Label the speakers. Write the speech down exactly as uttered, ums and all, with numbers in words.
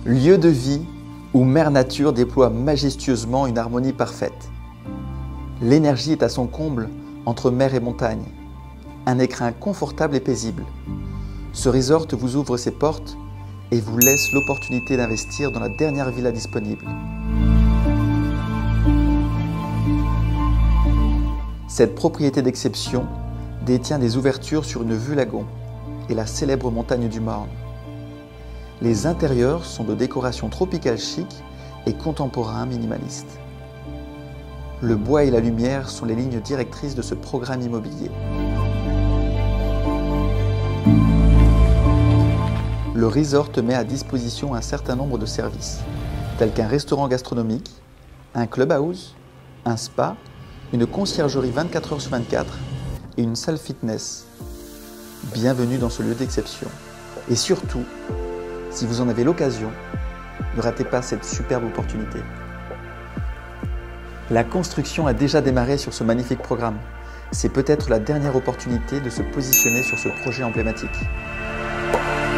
Speaker 1: Lieu de vie où Mère Nature déploie majestueusement une harmonie parfaite. L'énergie est à son comble entre mer et montagne. Un écrin confortable et paisible. Ce resort vous ouvre ses portes et vous laisse l'opportunité d'investir dans la dernière villa disponible. Cette propriété d'exception détient des ouvertures sur une vue lagon et la célèbre montagne du Morne. Les intérieurs sont de décoration tropicale chic et contemporain minimaliste. Le bois et la lumière sont les lignes directrices de ce programme immobilier. Le resort met à disposition un certain nombre de services, tels qu'un restaurant gastronomique, un clubhouse, un spa, une conciergerie vingt-quatre heures sur vingt-quatre et une salle fitness. Bienvenue dans ce lieu d'exception. Et surtout, si vous en avez l'occasion, ne ratez pas cette superbe opportunité. La construction a déjà démarré sur ce magnifique programme. C'est peut-être la dernière opportunité de se positionner sur ce projet emblématique.